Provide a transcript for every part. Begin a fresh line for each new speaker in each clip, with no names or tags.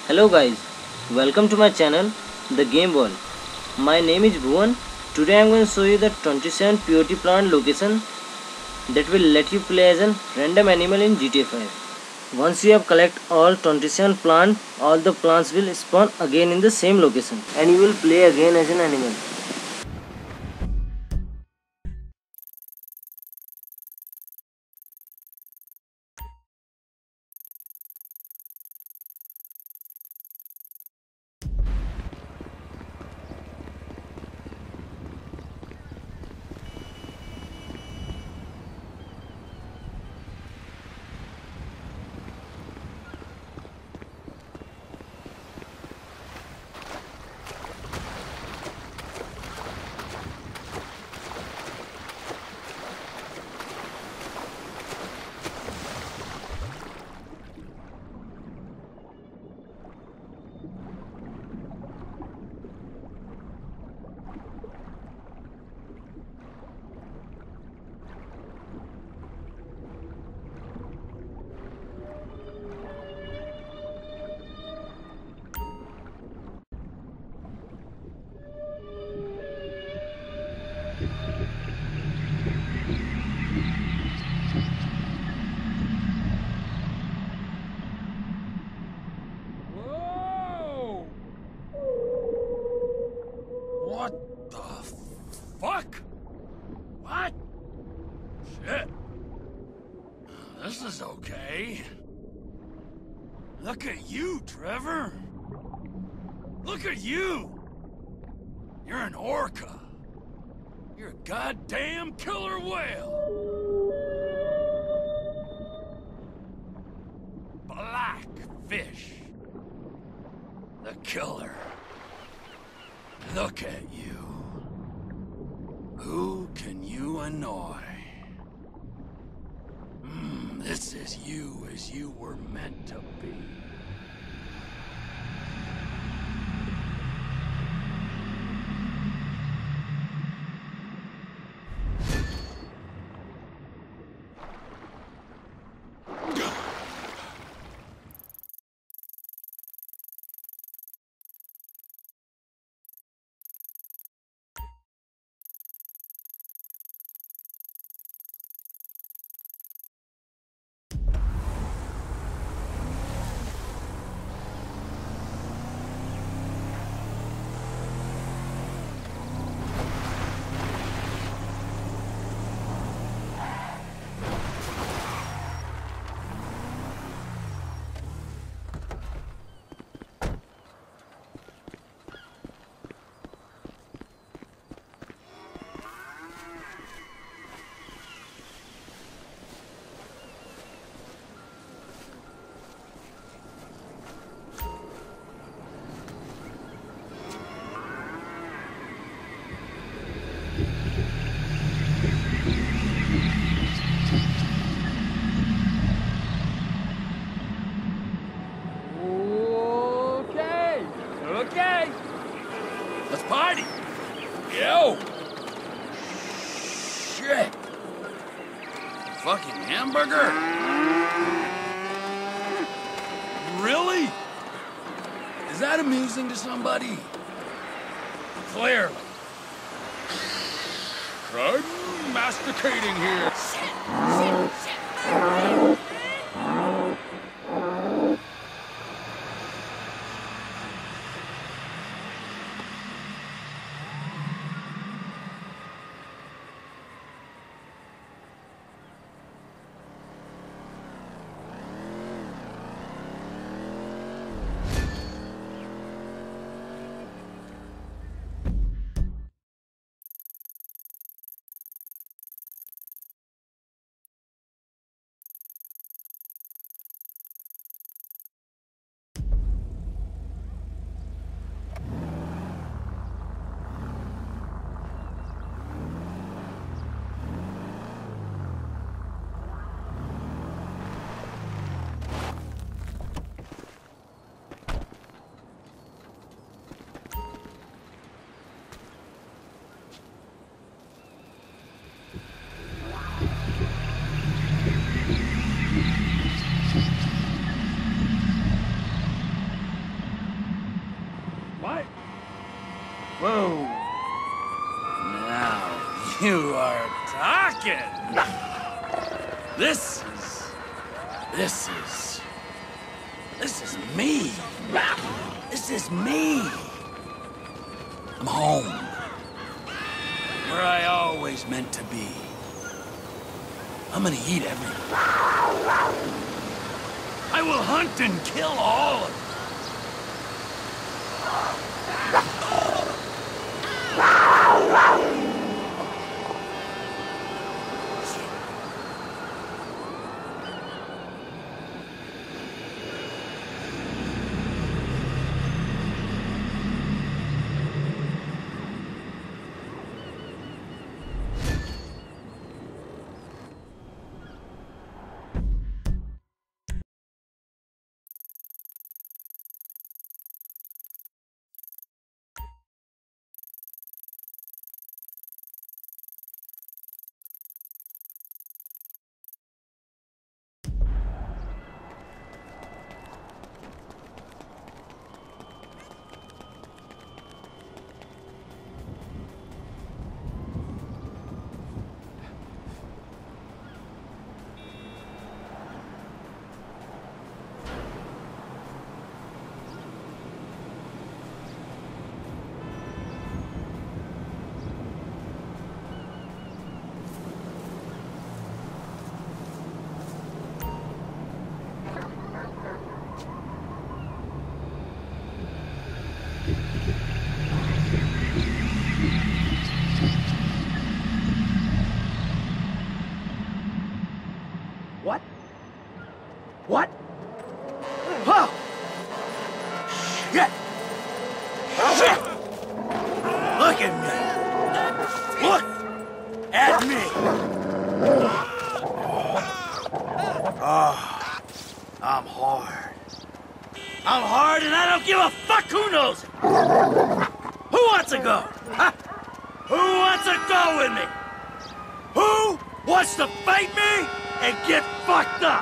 Hello guys, welcome to my channel, The Game World. My name is Bhuvan. Today I am going to show you the 27 POT plant location that will let you play as a random animal in GTA 5. Once you have collect all 27 plants, all the plants will spawn again in the same location and you will play again as an animal.
Whoa! What the fuck? What? Shit. This is okay. Look at you, Trevor. Look at you. You're an orca. You're a goddamn killer whale. Blackfish. The killer. Look at you. Who can you annoy? This is you as you were meant to be. Okay. Let's party. Yo. Shit. Fucking hamburger. Really? Is that amusing to somebody? Clearly. I'm masticating here. What? Whoa. Now you are talking. This is me. This is me. I'm home. Where I always meant to be. I'm gonna eat everything. I will hunt and kill all of them. What? What? Oh! Shit! Shit! Look at me! Look at me! Oh, I'm hard. I'm hard and I don't give a fuck who knows it! Who wants to go? Huh? Who wants to go with me? Who wants to fight me and get fucked up?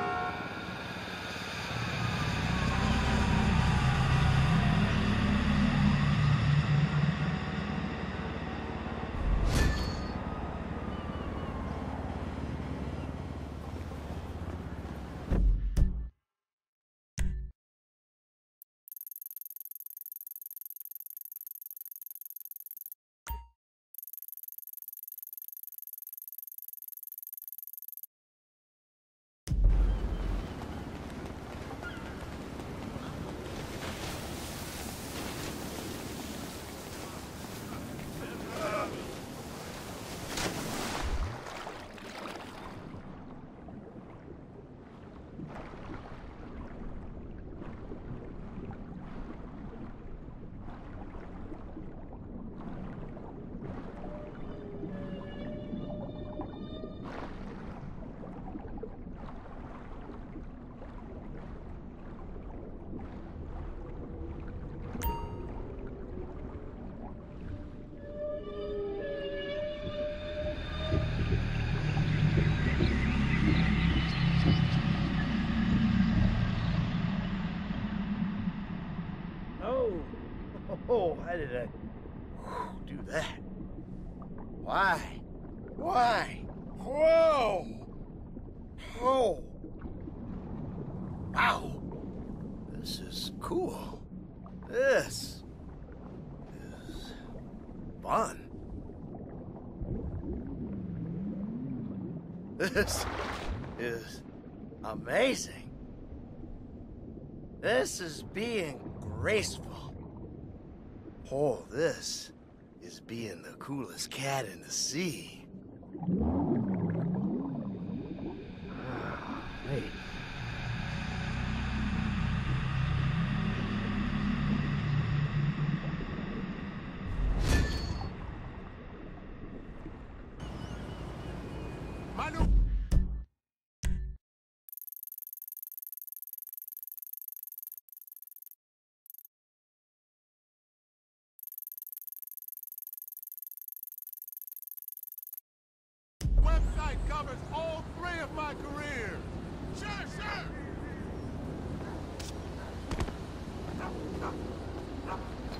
Oh, how did I do that? Why? Why? Whoa! Whoa! Wow! This is cool. This is fun. This is amazing. This is being graceful. Oh, this is being the coolest cat in the sea. Wait.
Website covers all 3 of my careers. Sure, sure.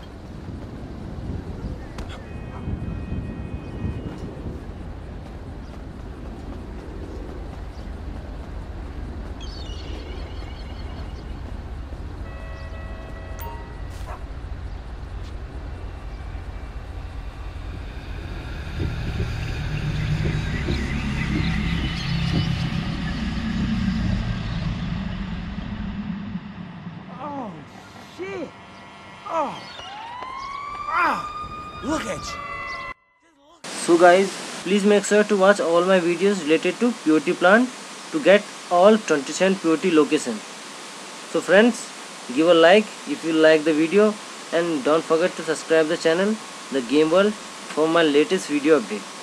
So guys, please make sure to watch all my videos related to peyote plant to get all 27 peyote location. So friends, give a like if you like the video and don't forget to subscribe the channel The Game World for my latest video update.